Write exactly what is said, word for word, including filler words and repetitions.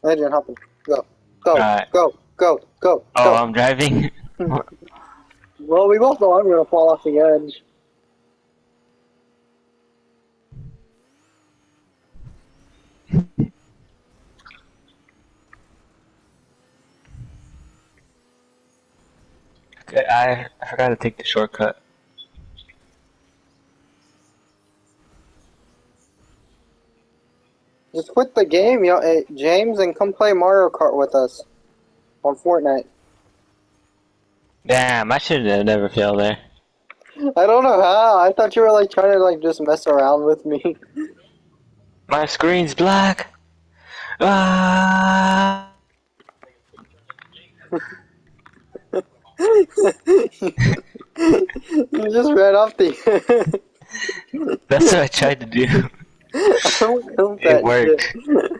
Adrian, hop in. Go. Go. Alright. Go. Go. Go. Oh, Go. I'm driving? Well, we both know I'm gonna fall off the edge. Okay, I, I forgot to take the shortcut. Just quit the game, yo, hey, James, and come play Mario Kart with us on Fortnite. Damn, I should have never failed there. I don't know how. I thought you were like trying to like just mess around with me. My screen's black. Ah! You just ran off the. That's what I tried to do. I don't know It that worked. shit.